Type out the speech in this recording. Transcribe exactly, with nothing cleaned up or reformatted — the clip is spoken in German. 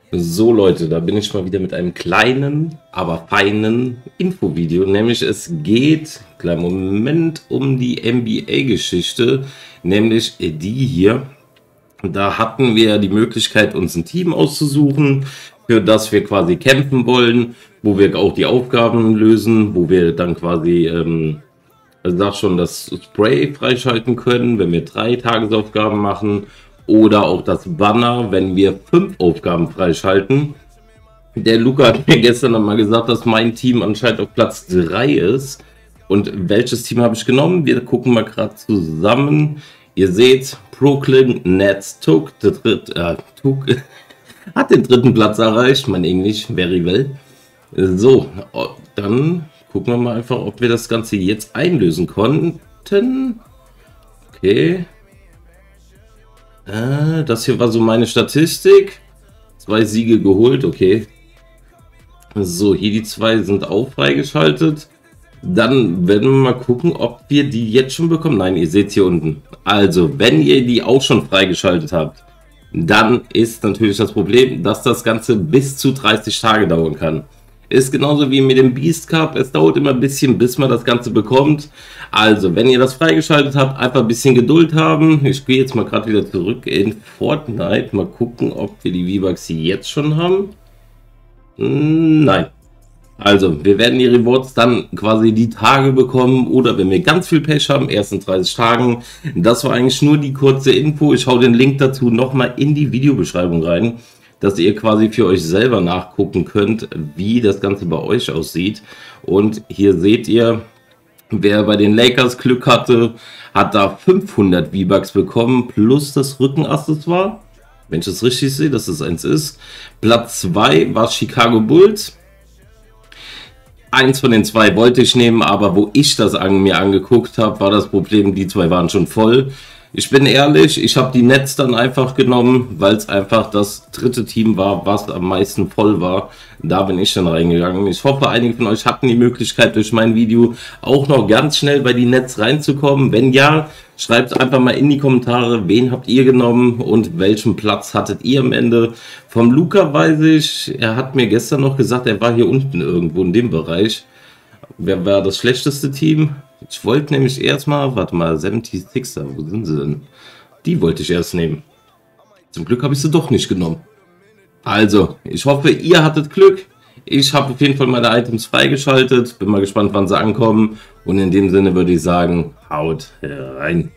So Leute, da bin ich mal wieder mit einem kleinen, aber feinen Infovideo. Nämlich es geht, kleinen Moment, um die N B A-Geschichte, nämlich die hier. Da hatten wir die Möglichkeit, uns ein Team auszusuchen, für das wir quasi kämpfen wollen, wo wir auch die Aufgaben lösen, wo wir dann quasi, ähm, also sag schon, das Spray freischalten können, wenn wir drei Tagesaufgaben machen. Oder auch das Banner, wenn wir fünf Aufgaben freischalten. Der Luca hat mir gestern noch mal gesagt, dass mein Team anscheinend auf Platz drei ist. Und welches Team habe ich genommen? Wir gucken mal gerade zusammen. Ihr seht, Brooklyn Nets Took, der dritt, äh, Took hat den dritten Platz erreicht. Mein Englisch, very well. So, dann gucken wir mal einfach, ob wir das Ganze jetzt einlösen konnten. Okay. Äh, das hier war so meine Statistik. Zwei Siege geholt, okay. So, hier die zwei sind auch freigeschaltet. Dann werden wir mal gucken, ob wir die jetzt schon bekommen. Nein, ihr seht hier unten. Also, wenn ihr die auch schon freigeschaltet habt, dann ist natürlich das Problem, dass das Ganze bis zu dreißig Tage dauern kann. Ist genauso wie mit dem Beast Cup. Es dauert immer ein bisschen, bis man das Ganze bekommt. Also, wenn ihr das freigeschaltet habt, einfach ein bisschen Geduld haben. Ich gehe jetzt mal gerade wieder zurück in Fortnite. Mal gucken, ob wir die V-Bucks jetzt schon haben. Nein. Also, wir werden die Rewards dann quasi die Tage bekommen. Oder wenn wir ganz viel Pech haben, erst in dreißig Tagen. Das war eigentlich nur die kurze Info. Ich hau den Link dazu nochmal in die Videobeschreibung rein, dass ihr quasi für euch selber nachgucken könnt, wie das Ganze bei euch aussieht. Und hier seht ihr, wer bei den Lakers Glück hatte, hat da fünfhundert V-Bucks bekommen, plus das Rückenaccessoire. Wenn ich das richtig sehe, dass es eins ist. Platz zwei war Chicago Bulls. Eins von den zwei wollte ich nehmen, aber wo ich das an mir angeguckt habe, war das Problem, die zwei waren schon voll. Ich bin ehrlich, ich habe die Nets dann einfach genommen, weil es einfach das dritte Team war, was am meisten voll war. Da bin ich dann reingegangen. Ich hoffe, einige von euch hatten die Möglichkeit, durch mein Video auch noch ganz schnell bei die Nets reinzukommen. Wenn ja, schreibt einfach mal in die Kommentare, wen habt ihr genommen und welchen Platz hattet ihr am Ende. Vom Luca weiß ich, er hat mir gestern noch gesagt, er war hier unten irgendwo in dem Bereich. Wer war das schlechteste Team? Ich wollte nämlich erstmal, warte mal, seventy-sixer, wo sind sie denn? Die wollte ich erst nehmen. Zum Glück habe ich sie doch nicht genommen. Also, ich hoffe, ihr hattet Glück. Ich habe auf jeden Fall meine Items freigeschaltet. Bin mal gespannt, wann sie ankommen. Und in dem Sinne würde ich sagen, haut rein.